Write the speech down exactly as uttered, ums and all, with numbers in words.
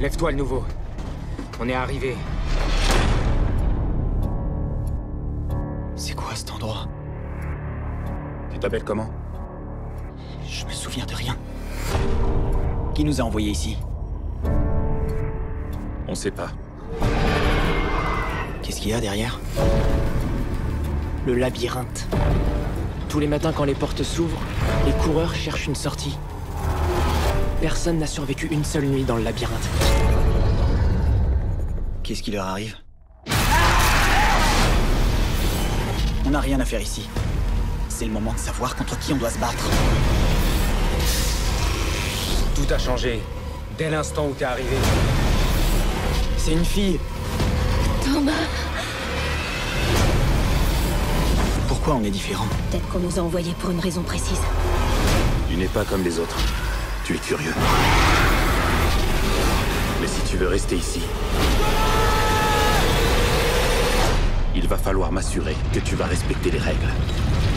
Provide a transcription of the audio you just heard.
Lève-toi, le nouveau. On est arrivé. C'est quoi cet endroit? Tu t'appelles comment? Je me souviens de rien. Qui nous a envoyés ici? On sait pas. Qu'est-ce qu'il y a derrière? Le labyrinthe. Tous les matins quand les portes s'ouvrent, les coureurs cherchent une sortie. Personne n'a survécu une seule nuit dans le labyrinthe. Qu'est-ce qui leur arrive? On n'a rien à faire ici. C'est le moment de savoir contre qui on doit se battre. Tout a changé. Dès l'instant où t'es arrivé. C'est une fille. Thomas. Pourquoi on est différents? Peut-être qu'on nous a envoyés pour une raison précise. Tu n'es pas comme les autres. Tu es curieux. Mais si tu veux rester ici, il va falloir m'assurer que tu vas respecter les règles.